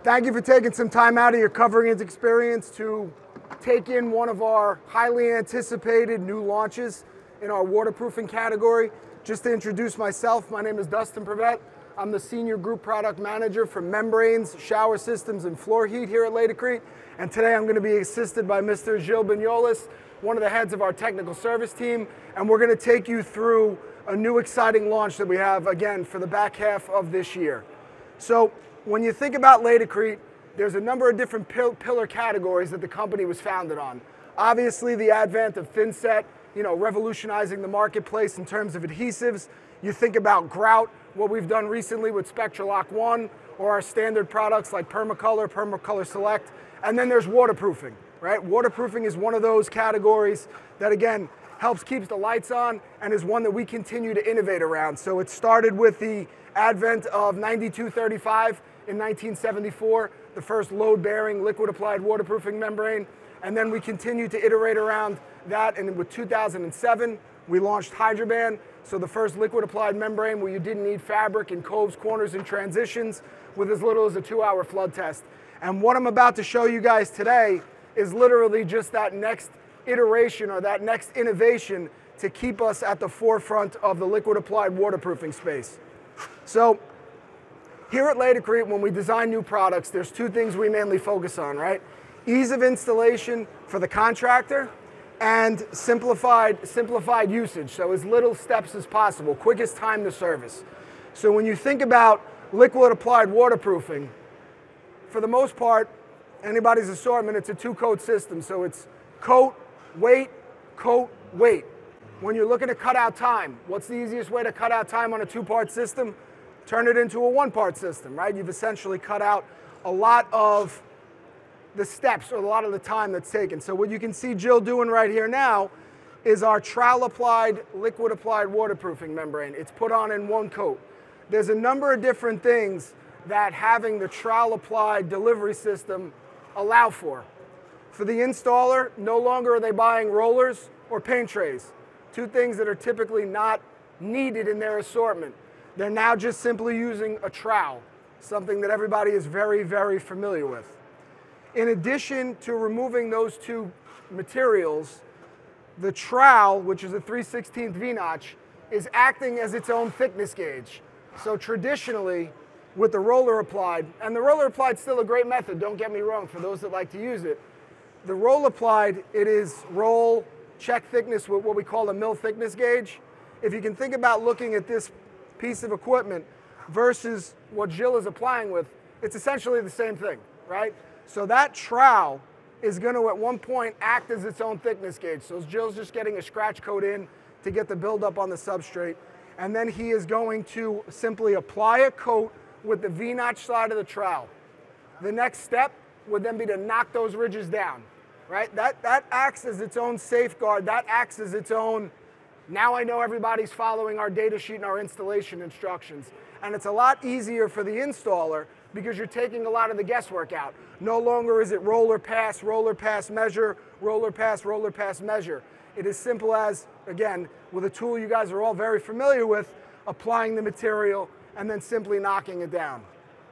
Thank you for taking some time out of your covering experience to take in one of our highly anticipated new launches in our waterproofing category. Just to introduce myself, my name is Dustin Prevete. I'm the Senior Group Product Manager for Membranes, Shower Systems, and Floor Heat here at LATICRETE. And today I'm going to be assisted by Mr. Gilles Bignolas, one of the heads of our technical service team. And we're going to take you through a new exciting launch that we have, again, for the back half of this year. So when you think about LATICRETE, there's a number of different pillar categories that the company was founded on. Obviously, the advent of thin set, revolutionizing the marketplace in terms of adhesives. You think about grout, what we've done recently with SpectraLock 1, or our standard products like Permacolor Select. And then there's waterproofing, right? Waterproofing is one of those categories that, again, helps keep the lights on and is one that we continue to innovate around. So it started with the advent of 9235 in 1974, the first load-bearing liquid-applied waterproofing membrane. And then we continued to iterate around that, and with 2007, we launched HydroBand, so the first liquid-applied membrane where you didn't need fabric in coves, corners, and transitions with as little as a 2-hour flood test. And what I'm about to show you guys today is literally just that next iteration or that next innovation to keep us at the forefront of the liquid-applied waterproofing space. So here at LATICRETE, when we design new products, there's two things we mainly focus on, right? Ease of installation for the contractor and simplified usage, so as little steps as possible, quickest time to service. So when you think about liquid-applied waterproofing, for the most part, anybody's assortment, it's a two-coat system, so it's coat, wait, coat, wait. When you're looking to cut out time, what's the easiest way to cut out time on a two-part system? Turn it into a one-part system, right? You've essentially cut out a lot of the steps or a lot of the time that's taken. So what you can see Jill doing right here now is our Trowel-Applied liquid-applied waterproofing membrane. It's put on in one coat. There's a number of different things that having the Trowel-Applied delivery system allow for. For the installer, no longer are they buying rollers or paint trays, two things that are typically not needed in their assortment. They're now just simply using a trowel, something that everybody is very, very familiar with. In addition to removing those two materials, the trowel, which is a 3/16 V-notch, is acting as its own thickness gauge. So traditionally, with the roller applied, and the roller applied is still a great method, don't get me wrong, for those that like to use it. The roll applied, it is roll, check thickness with what we call a mill thickness gauge. If you can think about looking at this piece of equipment versus what Jill is applying with, it's essentially the same thing, right? So that trowel is going to at one point act as its own thickness gauge. So Jill's just getting a scratch coat in to get the buildup on the substrate. And then he is going to simply apply a coat with the V-notch side of the trowel. The next step would then be to knock those ridges down, right? That acts as its own safeguard. That acts as its own, now I know everybody's following our data sheet and our installation instructions. And it's a lot easier for the installer because you're taking a lot of the guesswork out. No longer is it roller pass, measure, roller pass, measure. It is simple as, again, with a tool you guys are all very familiar with, applying the material and then simply knocking it down.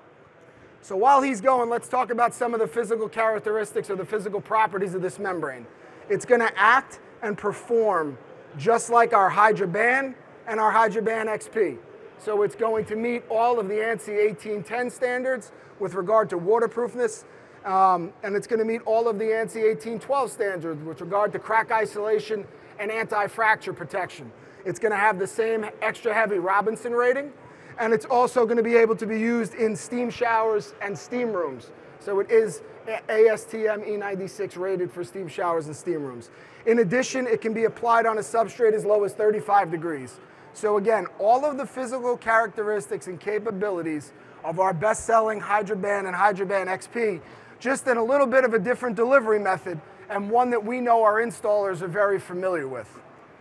So while he's going, let's talk about some of the physical characteristics or the physical properties of this membrane. It's going to act and perform just like our HydroBand and our HydroBand XP. So it's going to meet all of the ANSI A118.10 standards with regard to waterproofness, and it's going to meet all of the ANSI A118.12 standards with regard to crack isolation and anti-fracture protection. It's going to have the same extra heavy Robinson rating, and it's also going to be able to be used in steam showers and steam rooms. So it is ASTM E96 rated for steam showers and steam rooms. In addition, it can be applied on a substrate as low as 35 degrees. So again, all of the physical characteristics and capabilities of our best-selling HydroBand and HydroBand XP, just in a little bit of a different delivery method, and one that we know our installers are very familiar with.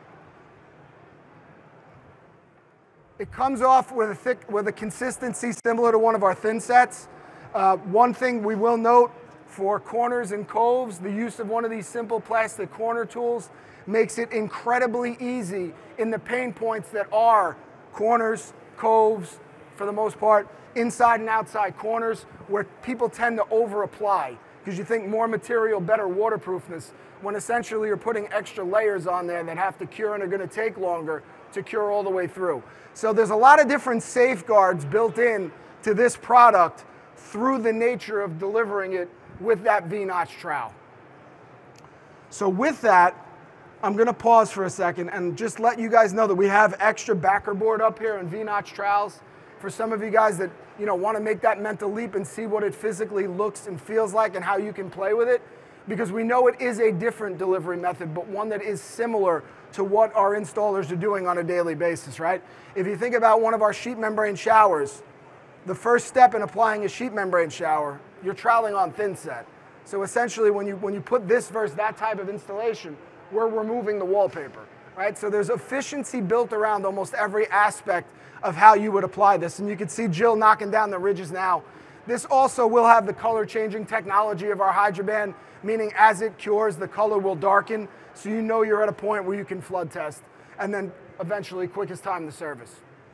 It comes off with a consistency similar to one of our thin sets. One thing we will note for corners and coves, the use of one of these simple plastic corner tools makes it incredibly easy in the pain points that are corners, coves, for the most part, inside and outside corners where people tend to over apply because you think more material, better waterproofness, when essentially you're putting extra layers on there that have to cure and are going to take longer to cure all the way through. So there's a lot of different safeguards built in to this product through the nature of delivering it with that V-notch trowel. So with that, I'm going to pause for a second and just let you guys know that we have extra backer board up here and V-notch trowels for some of you guys that want to make that mental leap and see what it physically looks and feels like and how you can play with it, because we know it is a different delivery method, but one that is similar to what our installers are doing on a daily basis, right? If you think about one of our sheet membrane showers, the first step in applying a sheet membrane shower, you're troweling on thin set. So essentially when you put this versus that type of installation, we're removing the wallpaper, right? So there's efficiency built around almost every aspect of how you would apply this. And you can see Jill knocking down the ridges now. This also will have the color changing technology of our HydroBand, meaning as it cures, the color will darken, so you know you're at a point where you can flood test, and then eventually quickest time to service.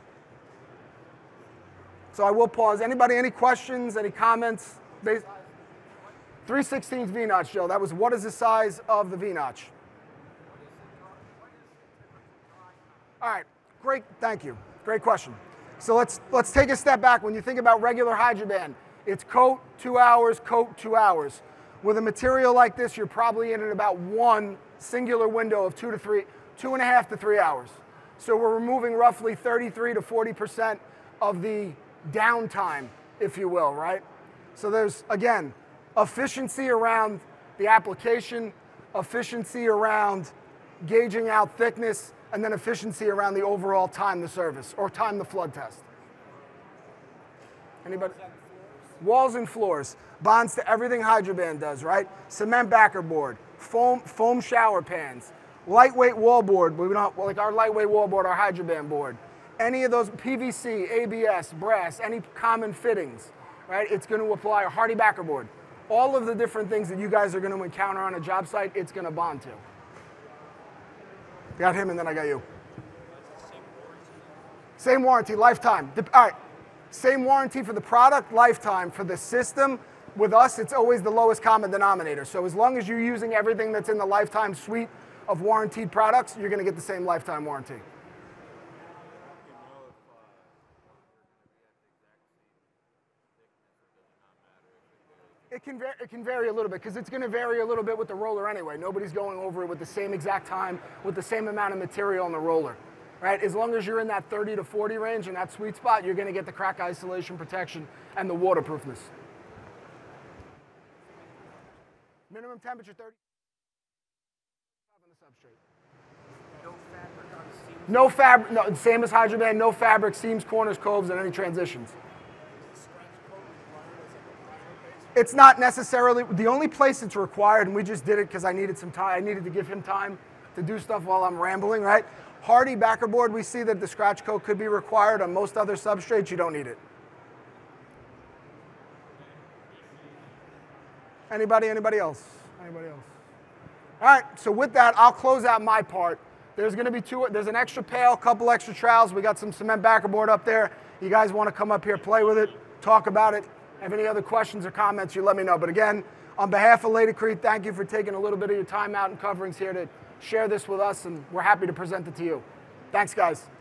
So I will pause. Anybody, any questions, any comments? 3/16 V-notch, Joe. That was what is the size of the V-notch? All right, great, thank you. Great question. So let's take a step back. When you think about regular HydroBand, it's coat 2 hours, coat 2 hours. With a material like this, you're probably in about one singular window of 2.5 to 3 hours. So we're removing roughly 33 to 40% of the downtime, if you will, right? So there's, again, efficiency around the application, efficiency around gauging out thickness, and then efficiency around the overall time to service or time to flood test. Anybody? Walls and floors. Bonds to everything HydroBand does, right? Cement backer board, foam shower pans, lightweight wall board, like our lightweight wall board, our HydroBand board. Any of those, PVC, ABS, brass, any common fittings, right? It's going to apply a hardy backer board. All of the different things that you guys are going to encounter on a job site, it's going to bond to. Got him, and then I got you. Same warranty, lifetime. All right, same warranty for the product, lifetime. For the system, with us, it's always the lowest common denominator. So as long as you're using everything that's in the lifetime suite of warranted products, you're going to get the same lifetime warranty. It can vary a little bit because it's going to vary a little bit with the roller anyway. Nobody's going over it with the same exact time with the same amount of material on the roller, right? As long as you're in that 30 to 40 range in that sweet spot, you're going to get the crack isolation protection and the waterproofness. Minimum temperature 30 on the substrate. No fabric on the seams? No fabric, no, same as HydroBand, no fabric, seams, corners, coves, and any transitions. It's not necessarily, the only place it's required, and we just did it because I needed some time, I needed to give him time to do stuff while I'm rambling, right? Hardy backer board, we see that the scratch coat could be required. On most other substrates, you don't need it. Anybody else? Anybody else? All right, so with that, I'll close out my part. There's going to be there's an extra pail, a couple extra trowels. We got some cement backer board up there. You guys want to come up here, play with it, talk about it. Have any other questions or comments, you let me know. But again, on behalf of LATICRETE, thank you for taking a little bit of your time out and coverings here to share this with us, and we're happy to present it to you. Thanks, guys.